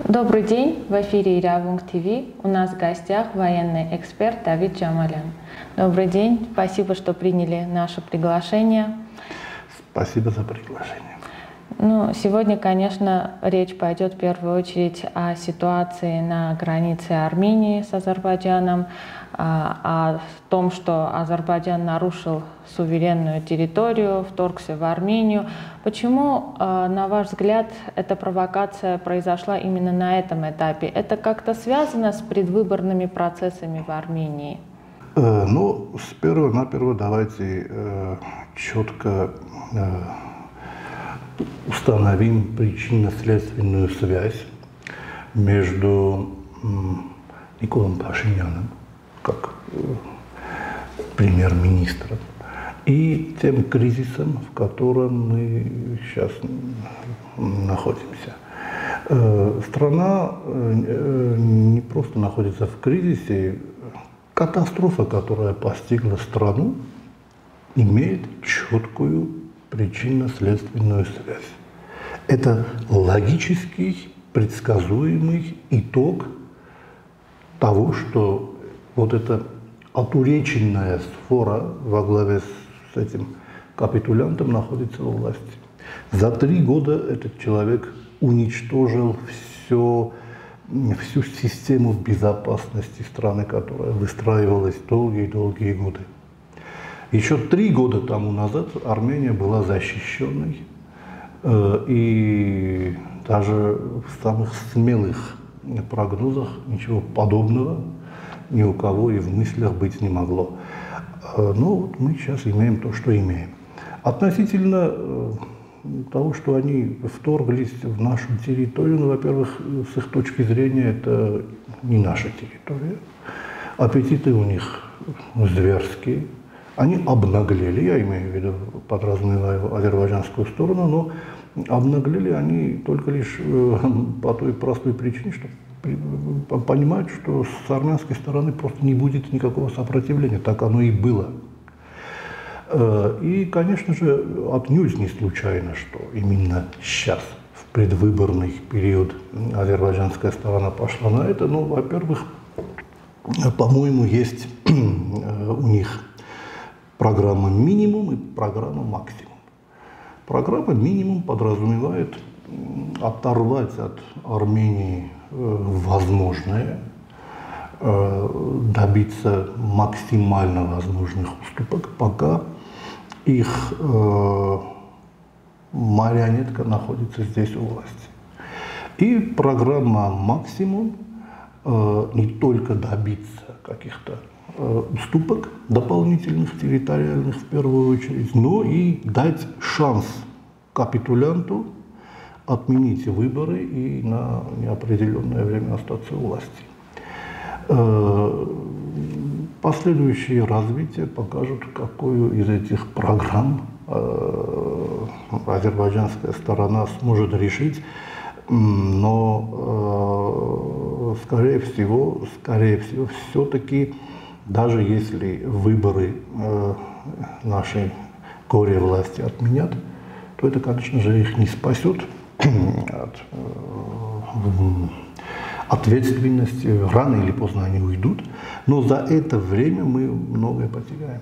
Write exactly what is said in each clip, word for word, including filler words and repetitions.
Добрый день, в эфире Ирявунг ТВ. У нас в гостях военный эксперт Давид Джамалян. Добрый день, спасибо, что приняли наше приглашение. Спасибо за приглашение. Ну, сегодня, конечно, речь пойдет в первую очередь о ситуации на границе Армении с Азербайджаном, о том, что Азербайджан нарушил суверенную территорию, вторгся в Армению. Почему, на ваш взгляд, эта провокация произошла именно на этом этапе? Это как-то связано с предвыборными процессами в Армении? Э, ну, с первого-наперво давайте э, четко э, установим причинно-следственную связь между э, Николом Пашиняном, как э, премьер-министром, и тем кризисом, в котором мы сейчас находимся. Э, страна э, не просто находится в кризисе, катастрофа, которая постигла страну, имеет четкую причинно-следственную связь. Это логический, предсказуемый итог того, что вот эта отуреченная сфора во главе с этим капитулянтом находится у власти. За три года этот человек уничтожил все, всю систему безопасности страны, которая выстраивалась долгие-долгие годы. Еще три года тому назад Армения была защищенной, и даже в самых смелых прогнозах ничего подобного ни у кого и в мыслях быть не могло. Но вот мы сейчас имеем то, что имеем. Относительно того, что они вторглись в нашу территорию, ну, во-первых, с их точки зрения, это не наша территория. Аппетиты у них зверские. Они обнаглели, я имею в виду, подразумеваю азербайджанскую сторону, но обнаглели они только лишь по той простой причине, что понимают, что с армянской стороны просто не будет никакого сопротивления. Так оно и было. И, конечно же, отнюдь не случайно, что именно сейчас, в предвыборный период, азербайджанская сторона пошла на это. Ну, во-первых, по-моему, есть у них программа «Минимум» и программа «Максимум». Программа «Минимум» подразумевает оторвать от Армении возможное, добиться максимально возможных уступок, пока их марионетка находится здесь у власти. И программа «Максимум» не только добиться каких-то уступок дополнительных, территориальных в первую очередь, но и дать шанс капитулянту отменить выборы и на неопределенное время остаться у власти. Последующее развитие покажет, какую из этих программ азербайджанская сторона сможет решить, но скорее всего, скорее всего, все-таки, даже если выборы нашей горе-власти отменят, то это, конечно же, их не спасет от ответственности. Рано или поздно они уйдут, но за это время мы многое потеряем.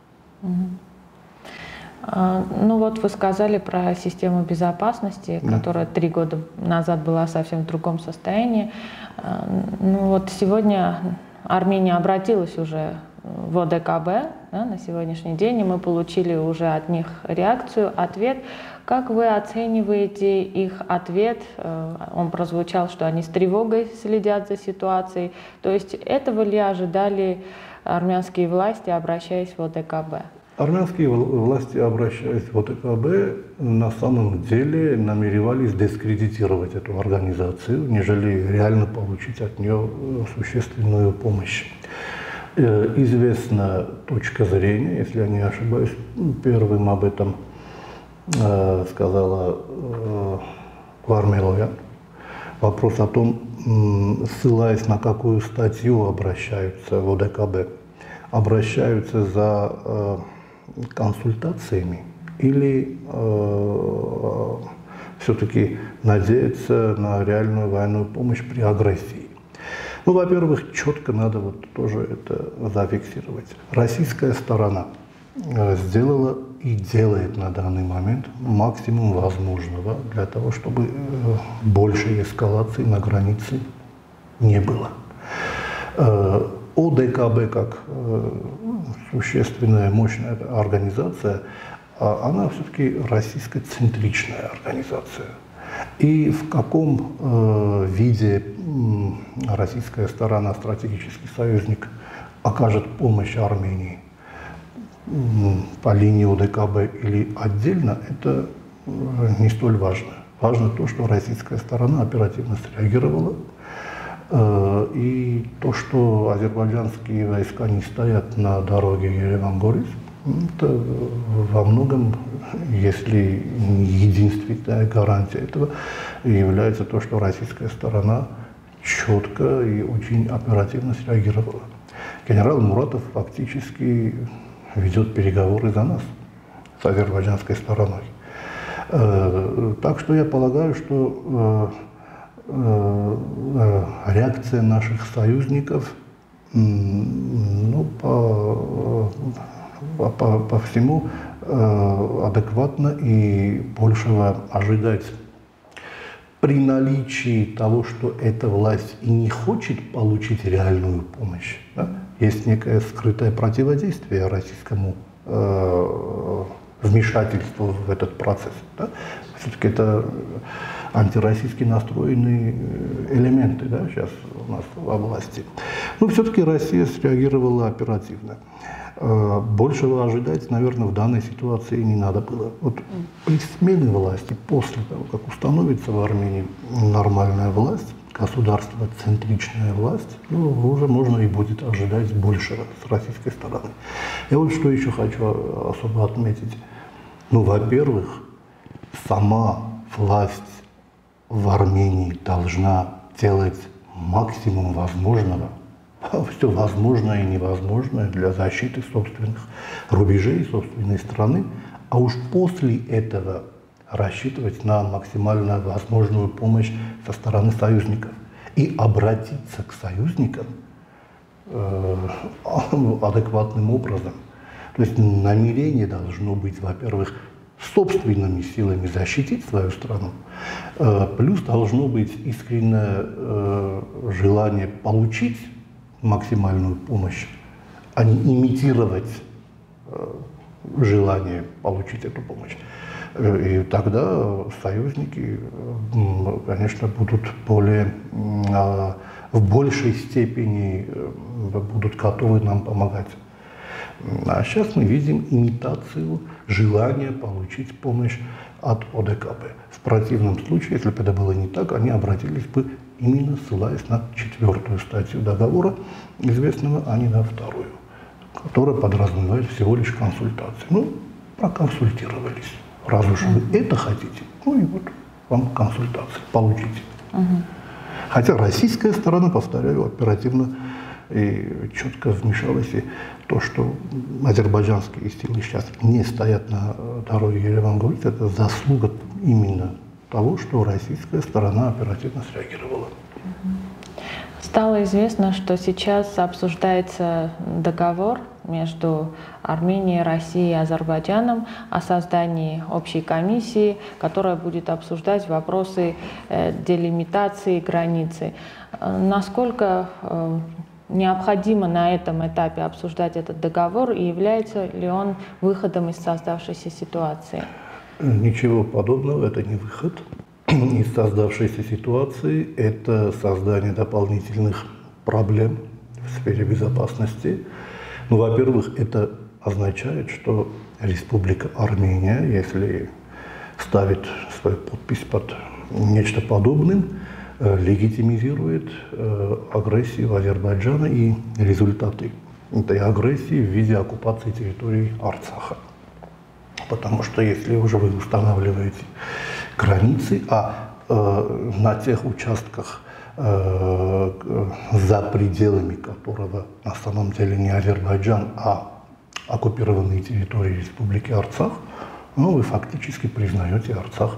Ну вот вы сказали про систему безопасности, да, которая три года назад была совсем в другом состоянии. Ну вот сегодня Армения обратилась уже в О Д К Б, да, на сегодняшний день, и мы получили уже от них реакцию, ответ. Как вы оцениваете их ответ? Он прозвучал, что они с тревогой следят за ситуацией. То есть этого ли ожидали армянские власти, обращаясь в О Д К Б? Армянские власти, обращаясь в О Д К Б, на самом деле намеревались дискредитировать эту организацию, нежели реально получить от нее существенную помощь. Известна точка зрения, если я не ошибаюсь, первым об этом э, сказала э, Вармелоян. Вопрос о том, ссылаясь на какую статью обращаются в О Д К Б. Обращаются за э, консультациями или э, все-таки надеяться на реальную военную помощь при агрессии? Ну, во-первых, четко надо вот тоже это зафиксировать. Российская сторона сделала и делает на данный момент максимум возможного для того, чтобы большей эскалации на границе не было. ОДКБ как существенная, мощная организация, она все-таки российско-центричная организация. И в каком э, виде э, российская сторона, стратегический союзник, окажет помощь Армении э, по линии ОДКБ или отдельно, это э, не столь важно. Важно то, что российская сторона оперативно среагировала, э, и то, что азербайджанские войска не стоят на дороге Ереван-Горис, это во многом, если не единственная гарантия этого, является то, что российская сторона четко и очень оперативно среагировала. Генерал Муратов фактически ведет переговоры за нас с азербайджанской стороной. Так что я полагаю, что реакция наших союзников, ну, по По, по всему э, адекватно, и большего ожидать при наличии того, что эта власть и не хочет получить реальную помощь. Да? Есть некое скрытое противодействие российскому э, вмешательству в этот процесс. Да? Все-таки это антироссийски настроенные элементы, да, сейчас у нас во власти. Но все-таки Россия среагировала оперативно. Большего ожидать, наверное, в данной ситуации не надо было. Вот при смене власти, после того, как установится в Армении нормальная власть, государство-центричная власть, ну, уже можно и будет ожидать большего с российской стороны. Я вот что еще хочу особо отметить. Ну, во-первых, сама власть в Армении должна делать максимум возможного, все возможное и невозможное для защиты собственных рубежей, собственной страны, а уж после этого рассчитывать на максимально возможную помощь со стороны союзников и обратиться к союзникам э, адекватным образом. То есть намерение должно быть, во-первых, собственными силами защитить свою страну, э, плюс должно быть искреннее э, желание получить максимальную помощь, а не имитировать э, желание получить эту помощь. И тогда союзники, э, конечно, будут более, э, в большей степени э, будут готовы нам помогать. А сейчас мы видим имитацию желания получить помощь от ОДКБ. В противном случае, если бы это было не так, они обратились бы именно ссылаясь на четвертую статью договора, известного, а не на вторую, которая подразумевает всего лишь консультации. Ну, проконсультировались. Раз уж вы это хотите, ну и вот вам консультации, получите. Uh-huh. Хотя российская сторона, повторяю, оперативно и четко вмешалась, и то, что азербайджанские силы сейчас не стоят на дороге Ереван-Горис, это заслуга именно того, что российская сторона оперативно среагировала. Стало известно, что сейчас обсуждается договор между Арменией, Россией и Азербайджаном о создании общей комиссии, которая будет обсуждать вопросы делимитации границы. Насколько необходимо на этом этапе обсуждать этот договор, и является ли он выходом из создавшейся ситуации? Ничего подобного, это не выход из создавшейся ситуации, это создание дополнительных проблем в сфере безопасности. Ну, во-первых, это означает, что Республика Армения, если ставит свою подпись под нечто подобным, легитимизирует агрессию Азербайджана и результаты этой агрессии в виде оккупации территории Арцаха. Потому что если уже вы устанавливаете границы, а э, на тех участках, э, за пределами которого на самом деле не Азербайджан, а оккупированные территории Республики Арцах, ну, вы фактически признаете Арцах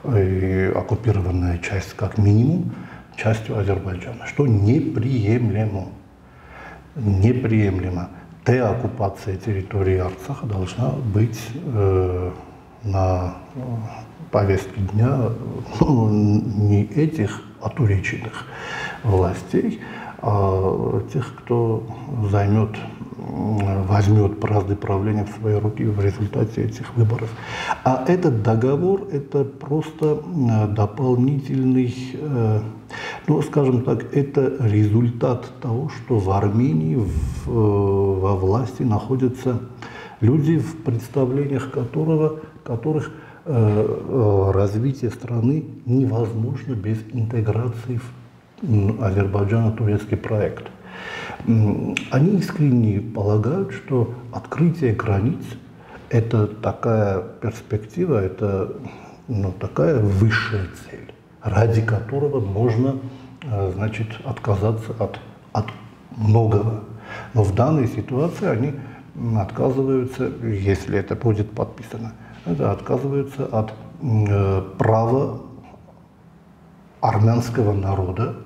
и оккупированная часть как минимум частью Азербайджана, что неприемлемо. Неприемлемо. Деоккупация территории Арцаха должна быть э, на повестке дня ну, не этих отуреченных властей, а тех, кто займет, возьмет бразды правления в свои руки в результате этих выборов. А этот договор – это просто дополнительный, ну, скажем так, это результат того, что в Армении в, во власти находятся люди, в представлениях которого, которых э, развитие страны невозможно без интеграции в Азербайджано-турецкий проект. Они искренне полагают, что открытие границ – это такая перспектива, это ну, такая высшая цель, ради которого можно, значит, отказаться от, от многого. Но в данной ситуации они отказываются, если это будет подписано, это отказываются от э, права армянского народа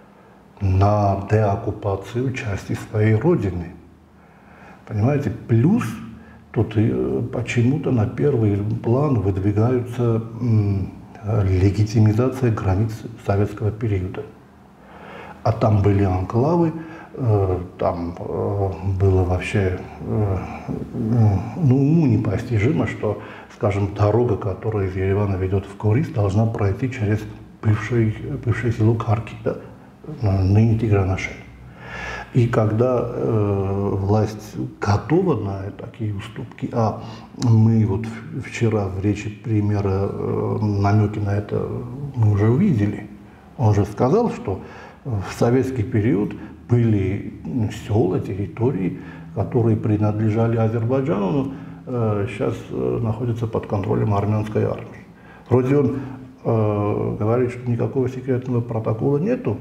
на деоккупацию части своей родины. Понимаете? Плюс тут э, почему-то на первый план выдвигаются э, легитимизация границ советского периода. А там были анклавы, э, там э, было вообще э, ну, уму непостижимо, что, скажем, дорога, которая из Еревана ведет в Корис, должна пройти через бывший, бывшее село Карки, да, ныне Тигранашен. И когда э, власть готова на такие уступки, а мы вот вчера в речи премьера э, намеки на это мы уже увидели, он же сказал, что в советский период были села, территории, которые принадлежали Азербайджану, но э, сейчас э, находятся под контролем армянской армии. Вроде он э, говорит, что никакого секретного протокола нету,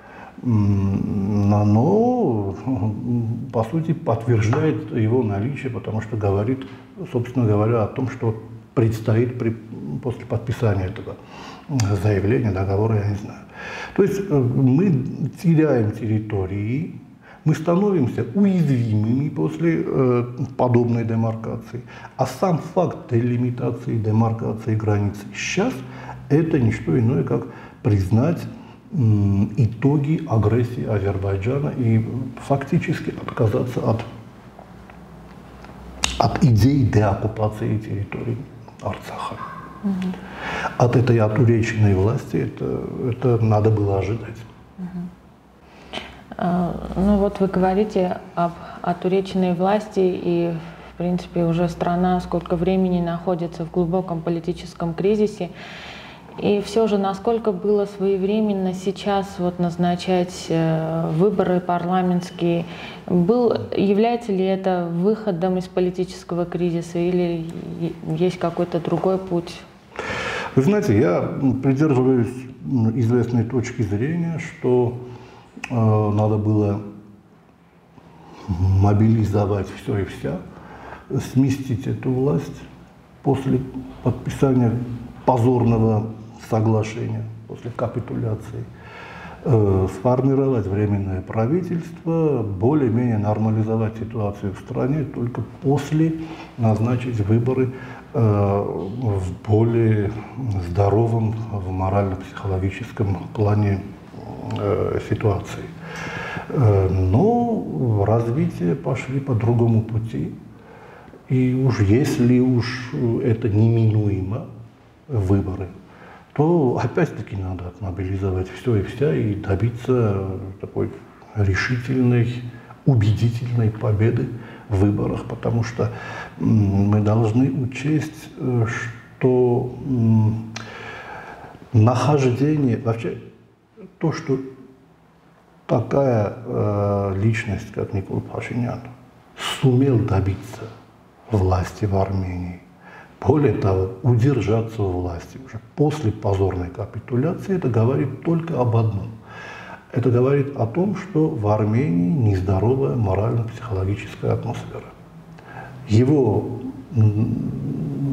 но, по сути, подтверждает его наличие, потому что говорит, собственно говоря, о том, что предстоит при, после подписания этого заявления, договора, я не знаю. То есть мы теряем территории, мы становимся уязвимыми после э, подобной демаркации. А сам факт делимитации, демаркации границ сейчас – это не что иное, как признать итоги агрессии Азербайджана и фактически отказаться от, от идеи деоккупации территории Арцаха. Угу. От этой отуреченной власти это, это надо было ожидать. Угу. А, ну вот вы говорите об отуреченной власти, и в принципе уже страна сколько времени находится в глубоком политическом кризисе. И все же, насколько было своевременно сейчас вот назначать э, выборы парламентские, был, является ли это выходом из политического кризиса или есть какой-то другой путь? Вы знаете, я придерживаюсь известной точки зрения, что э, надо было мобилизовать все и вся, сместить эту власть после подписания позорного соглашения, после капитуляции, э, сформировать временное правительство, более-менее нормализовать ситуацию в стране, только после назначить выборы э, в более здоровом, в морально-психологическом плане э, ситуации. Э, но развитие пошли по другому пути, и уж если уж это неминуемо, выборы, то опять-таки надо мобилизовать все и вся и добиться такой решительной, убедительной победы в выборах, потому что мы должны учесть, что нахождение, вообще то, что такая э, личность, как Никол Пашинян, сумел добиться власти в Армении, более того, удержаться у власти уже после позорной капитуляции, это говорит только об одном. Это говорит о том, что в Армении нездоровая морально-психологическая атмосфера. Его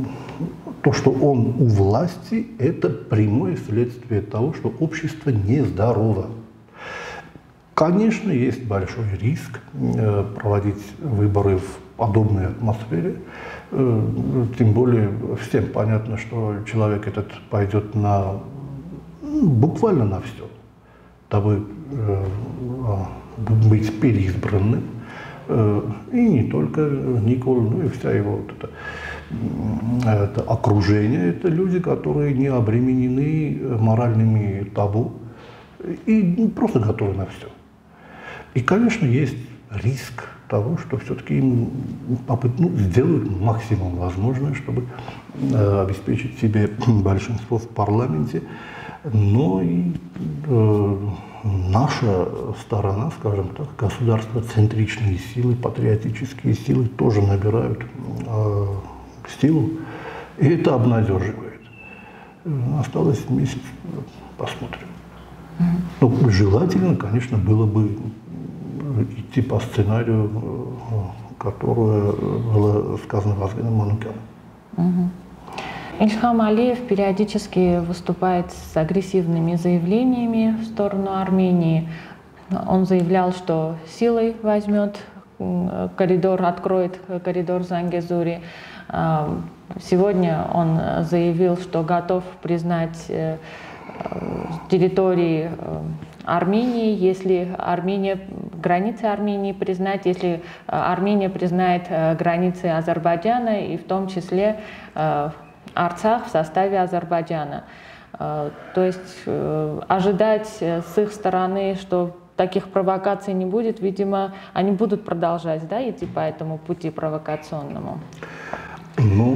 то, что он у власти, это прямое следствие того, что общество нездорово. Конечно, есть большой риск э, проводить выборы в подобной атмосфере. Э, тем более всем понятно, что человек этот пойдет на, ну, буквально на все, дабы э, быть переизбранным. Э, и не только Никол, но и вся его вот это, это окружение. Это люди, которые не обременены моральными табу и просто готовы на все. И, конечно, есть риск того, что все-таки им попыт, ну, сделают максимум возможное, чтобы э, обеспечить себе большинство в парламенте. Но и э, наша сторона, скажем так, государствоцентричные силы, патриотические силы тоже набирают э, силу, и это обнадеживает. Осталось месяц, посмотрим. Ну, желательно, конечно, было бы идти по сценарию, которое было сказано Вазгеном Манукяном. Угу. Ильхам Алиев периодически выступает с агрессивными заявлениями в сторону Армении. Он заявлял, что силой возьмет коридор, откроет коридор Зангезури. Сегодня он заявил, что готов признать территории Армении, если Армения, границы Армении признать, если Армения признает границы Азербайджана, и в том числе Арцах в составе Азербайджана. То есть ожидать с их стороны, что таких провокаций не будет, видимо, они будут продолжать, да, идти по этому пути провокационному. Ну,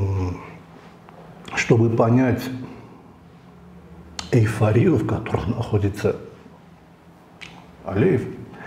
чтобы понять эйфорию, в которой находится Алиев,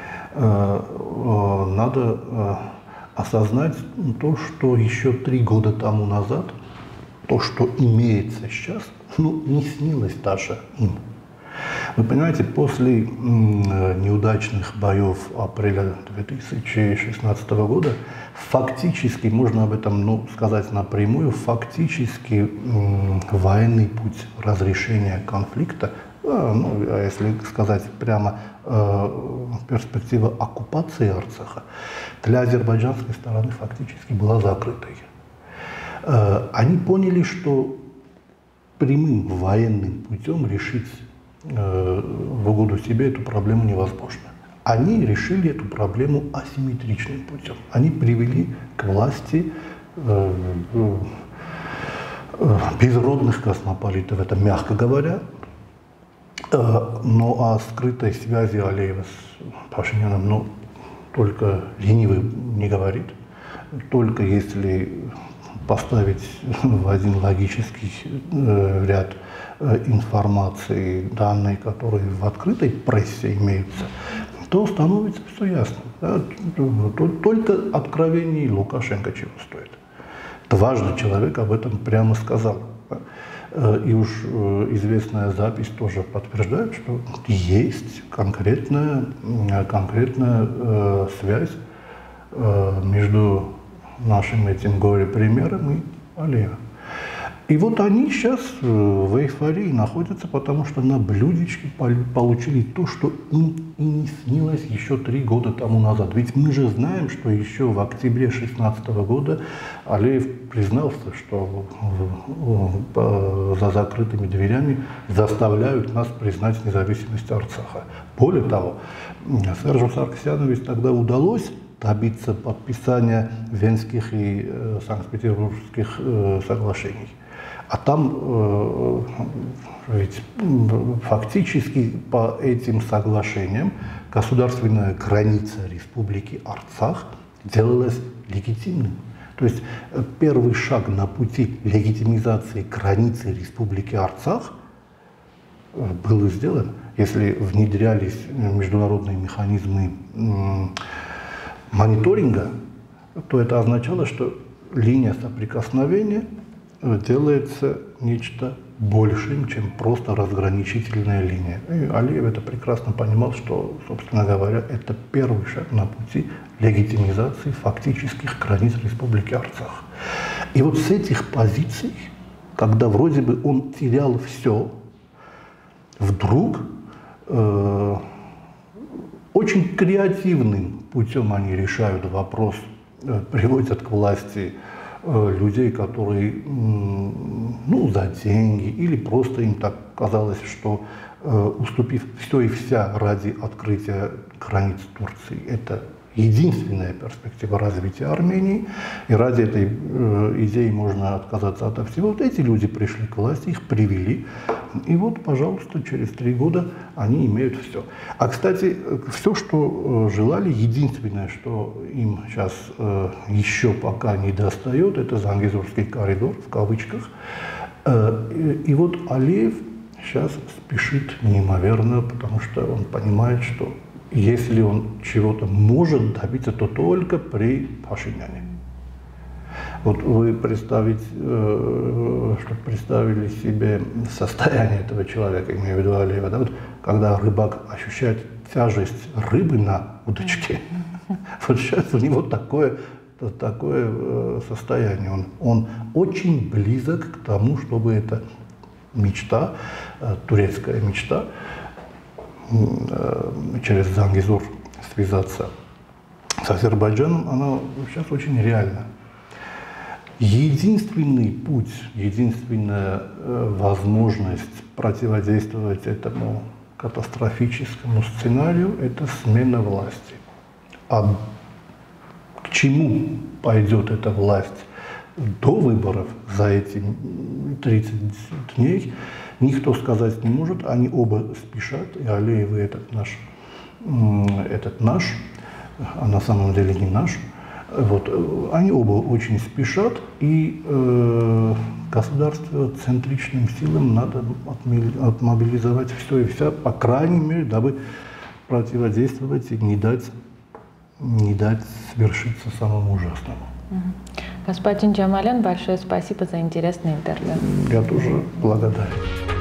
надо осознать то, что еще три года тому назад, то, что имеется сейчас, ну, не снилось даже им. Вы понимаете, после неудачных боев апреля две тысячи шестнадцатого года, фактически, можно об этом, ну, сказать напрямую, фактически военный путь разрешения конфликта, ну, а если сказать прямо, перспектива оккупации Арцаха для азербайджанской стороны фактически была закрытой. Они поняли, что прямым военным путем решить в угоду себе эту проблему невозможно. Они решили эту проблему асимметричным путем. Они привели к власти э, э, безродных космополитов, это мягко говоря. Э, но о скрытой связи Алиева с Пашиняном, ну, только ленивый не говорит. Только если поставить в один логический э, ряд э, информации, данные, которые в открытой прессе имеются, то становится все ясно. Да? Только откровение Лукашенко чего стоит. Дважды человек об этом прямо сказал. И уж известная запись тоже подтверждает, что есть конкретная, конкретная э, связь э, между нашим этим горе-примером и Алиевым. И вот они сейчас в эйфории находятся, потому что на блюдечке получили то, что им и не снилось еще три года тому назад. Ведь мы же знаем, что еще в октябре две тысячи шестнадцатого года Алиев признался, что за закрытыми дверями заставляют нас признать независимость Арцаха. Более того, Сержу Сарксяну ведь тогда удалось добиться подписания Венских и э, Санкт-Петербургских э, соглашений. А там э, ведь фактически по этим соглашениям государственная граница Республики Арцах делалась легитимным. То есть первый шаг на пути легитимизации границы Республики Арцах был сделан, если внедрялись международные механизмы мониторинга, то это означало, что линия соприкосновения делается нечто большим, чем просто разграничительная линия. И Алиев это прекрасно понимал, что, собственно говоря, это первый шаг на пути легитимизации фактических границ Республики Арцах. И вот с этих позиций, когда вроде бы он терял все, вдруг э, очень креативным путем они решают вопрос, э, приводят к власти э, людей, которые м, ну, за деньги, или просто им так казалось, что э, уступив все и вся ради открытия границ Турции, это единственная перспектива развития Армении, и ради этой э, идеи можно отказаться от всего. Вот эти люди пришли к власти, их привели, и вот, пожалуйста, через три года они имеют все. А, кстати, все, что э, желали, единственное, что им сейчас э, еще пока не достает, это Зангезурский коридор, в кавычках. Э, и, и вот Алиев сейчас спешит неимоверно, потому что он понимает, что если он чего-то может добиться, то только при Пашиняне. Вот вы представить, э, чтобы представили себе состояние этого человека, имею в виду Алиева, да, вот, когда рыбак ощущает тяжесть рыбы на удочке, вот сейчас у него такое, такое состояние. Он, он очень близок к тому, чтобы эта мечта, турецкая мечта, через Зангезур связаться с Азербайджаном, она сейчас очень реальна. Единственный путь, единственная возможность противодействовать этому катастрофическому сценарию – это смена власти. А к чему пойдет эта власть до выборов за эти тридцать дней, никто сказать не может. Они оба спешат, и Алиев, и этот наш, этот наш, а на самом деле не наш. Вот. Они оба очень спешат, и э, государство центричным силам надо отмобилизовать все и вся, по крайней мере, дабы противодействовать и не дать, не дать свершиться самому ужасному. Господин Джамалян, большое спасибо за интересное интервью. Я тоже благодарен.